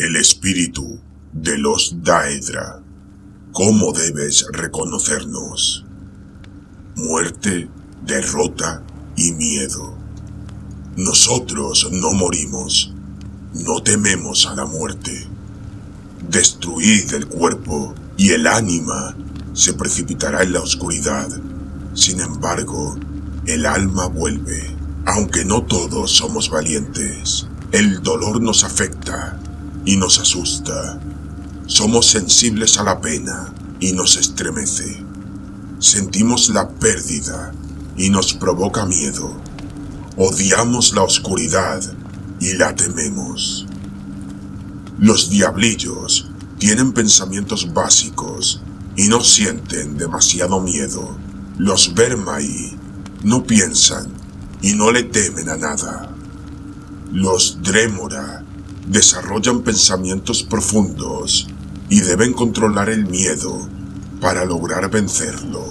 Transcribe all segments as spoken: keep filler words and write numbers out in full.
el espíritu de los Daedra. ¿Cómo debes reconocernos? Muerte, derrota y miedo. Nosotros no morimos, no tememos a la muerte. Destruid el cuerpo y el ánima se precipitará en la oscuridad. Sin embargo, el alma vuelve. Aunque no todos somos valientes, el dolor nos afecta y nos asusta. Somos sensibles a la pena y nos estremece. Sentimos la pérdida y nos provoca miedo. Odiamos la oscuridad y la tememos. Los diablillos tienen pensamientos básicos y no sienten demasiado miedo. Los Vermai no piensan y no le temen a nada. Los Drémora desarrollan pensamientos profundos y deben controlar el miedo para lograr vencerlo.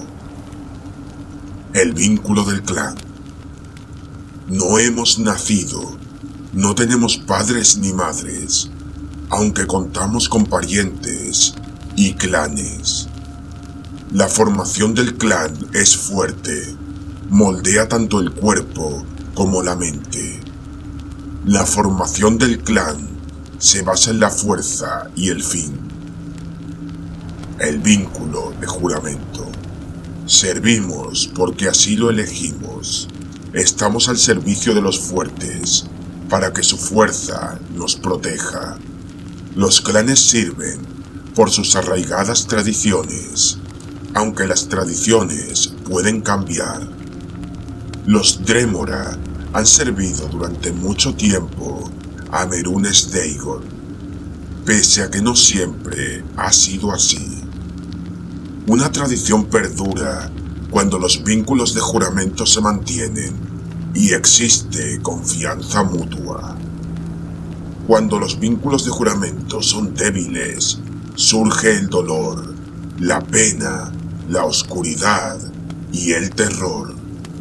El vínculo del clan. No hemos nacido, no tenemos padres ni madres, aunque contamos con parientes y clanes. La formación del clan es fuerte, moldea tanto el cuerpo como la mente. La formación del clan se basa en la fuerza y el fin. El vínculo de juramento. Servimos porque así lo elegimos. Estamos al servicio de los fuertes para que su fuerza nos proteja. Los clanes sirven por sus arraigadas tradiciones, aunque las tradiciones pueden cambiar. Los Drémora han servido durante mucho tiempo a Mehrunes Dagon, pese a que no siempre ha sido así. Una tradición perdura cuando los vínculos de juramento se mantienen y existe confianza mutua. Cuando los vínculos de juramento son débiles, surge el dolor, la pena, la oscuridad y el terror.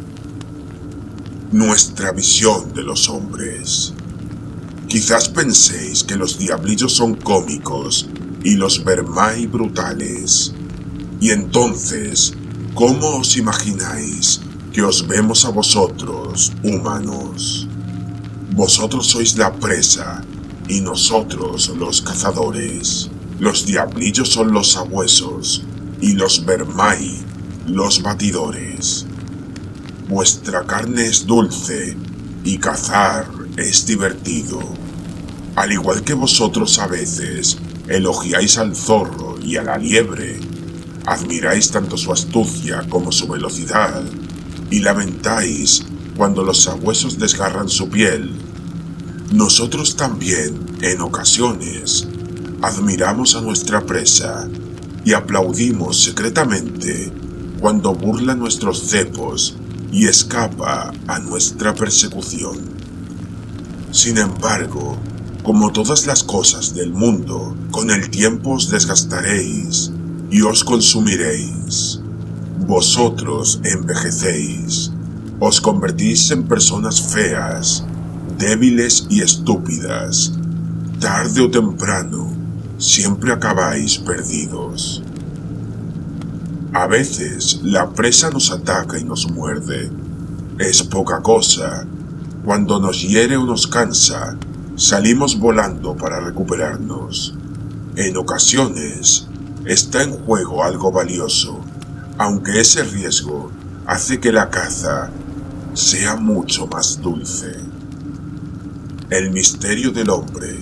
Nuestra visión de los hombres. Quizás penséis que los diablillos son cómicos y los Vermai brutales. Y entonces, ¿cómo os imagináis que os vemos a vosotros, humanos? Vosotros sois la presa y nosotros los cazadores. Los diablillos son los sabuesos y los Vermai los batidores. Vuestra carne es dulce y cazar es divertido. Al igual que vosotros a veces elogiáis al zorro y a la liebre, admiráis tanto su astucia como su velocidad y lamentáis cuando los sabuesos desgarran su piel. Nosotros también, en ocasiones, admiramos a nuestra presa y aplaudimos secretamente cuando burla nuestros cepos y escapa a nuestra persecución. Sin embargo, como todas las cosas del mundo, con el tiempo os desgastaréis y os consumiréis. Vosotros envejecéis, os convertís en personas feas, débiles y estúpidas. Tarde o temprano, siempre acabáis perdidos. A veces la presa nos ataca y nos muerde. Es poca cosa. Cuando nos hiere o nos cansa, salimos volando para recuperarnos. En ocasiones, está en juego algo valioso, aunque ese riesgo hace que la caza sea mucho más dulce. El misterio del hombre.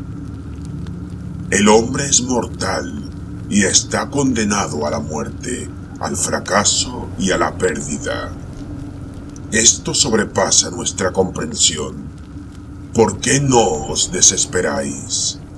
El hombre es mortal y está condenado a la muerte, al fracaso y a la pérdida. Esto sobrepasa nuestra comprensión. ¿Por qué no os desesperáis?